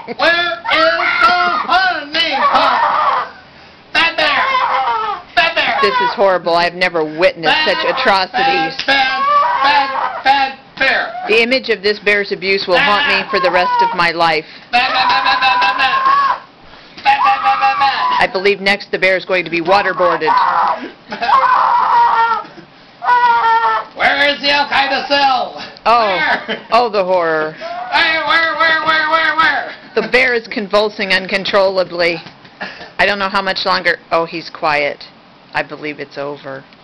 Where is the honey pot? Fat bear! Fat bear! This is horrible. I've never witnessed such atrocities. Fat bear! The image of this bear's abuse will haunt me for the rest of my life. I believe next the bear is going to be waterboarded. Where is the Al-Qaeda cell? Oh, the horror. Where? The bear is convulsing uncontrollably. I don't know how much longer. Oh, he's quiet. I believe it's over.